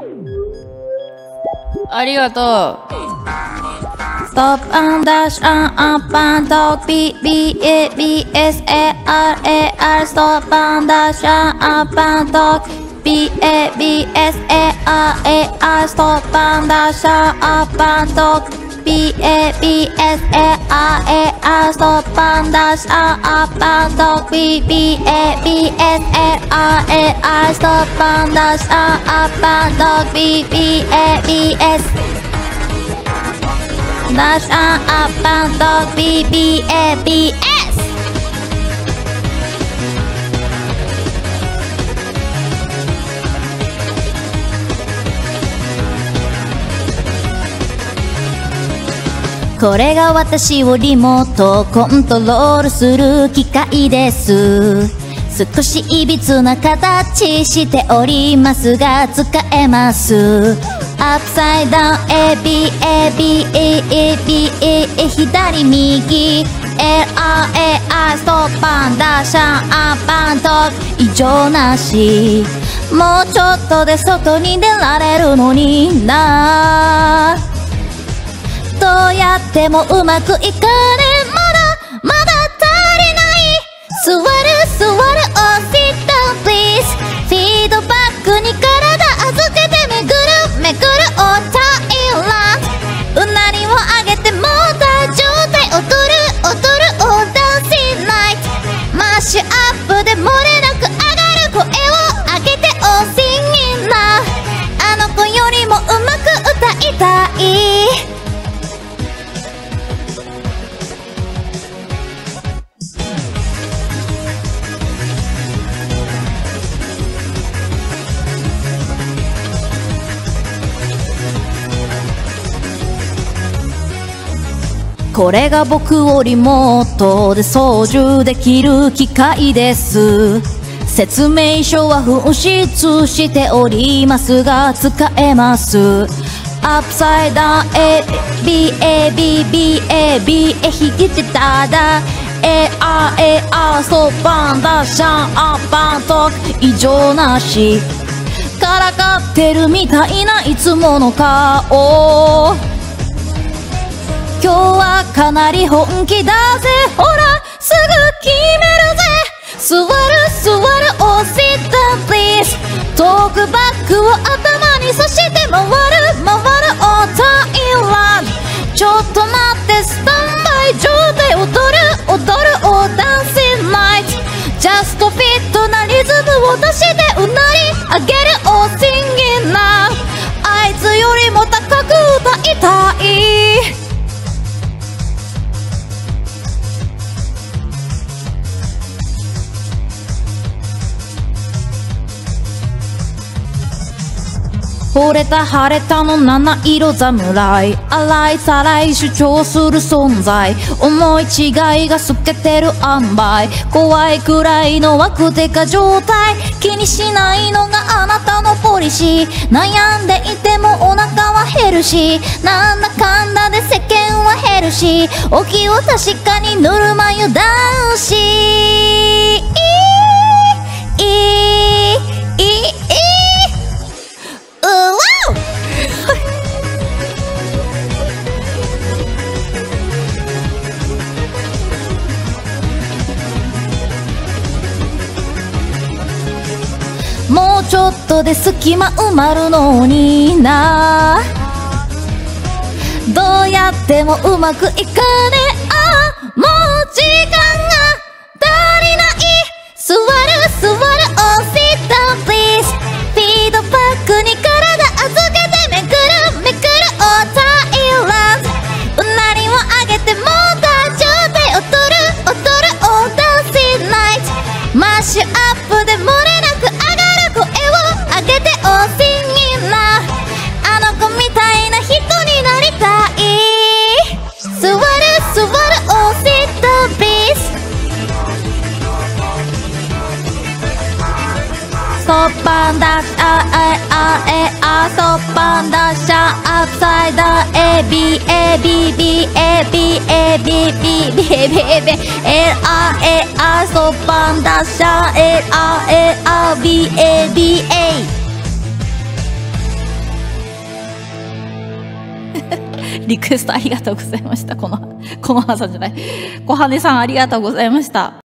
ありがとう。Stop and dash and up and talk B B A B S A R A R Stop and dash and up and talk B A B S A R A R Stop and dash and up and talk B A B S A R A R Stop and dash and up and talk B B A B S A R A R Stop and dash and up and talk B B A B S Dash and up and talk BBABS これが私をリモートコントロールする機械です。少しいびつな形しておりますが使えます。アップサイダウン ABABABA 左右 LRAR ストッパンダッシャンアッパントーク異常なし。もうちょっとで外に出られるのにな。どうやってもうまくいかねえ。まだ足りない。座る Oh sit down please フィードバックに体預けてめぐるオータイランド。うなりを上げてモーター状態踊るオーダンシーナイト。マッシュアップで漏れなく上がる声を上げてオーシンギンな。あの子よりもうまく歌いたい。これが僕をリモートで操縦できる機械です。説明書は紛失しておりますが使えます。アップサイダウン ABABBABA 引きてただ ARAR ストッパンダッシャンアッパントーク異常なし。からかってるみたいないつもの顔。今日はかなり本気だぜ。ほらすぐ決めるぜ。座る Oh sit down please トークバックを頭にさして回るオータイランド。ちょっと待ってスタンバイ状態踊るオーダンシーナイト。ジャストフィットなリズムを出してうなり上げるオーシンギンな。あいつよりも高く歌いたい。惚れた晴れたの七色侍。洗いさらい主張する存在。思い違いが透けてる塩梅。怖いくらいのワクテカ状態。気にしないのがあなたのポリシー。悩んでいてもお腹は減るし。なんだかんだで世間は減るし。お気を確かにぬるま湯男子。もうちょっとで隙間埋まるのにな。どうやってもうまくいかねえ。もう時間が足りない。座る Oh sit down please フィードバックに体預けてめくるオータイランド。うなりを上げてモーター状態踊るオーダンシーナイト。マッシュアップで漏れなく上がる声を上げてオーシンギンな。あの子みたいな人になりたい。座る Oh sit down please ストッパンダッシャー ARAR ストッパンダッシャーアップサイダー ABABBABBABABLRAR ストッパンダッシャー ARARBABA リクエストありがとうございました。このはさんじゃない。小羽さんありがとうございました。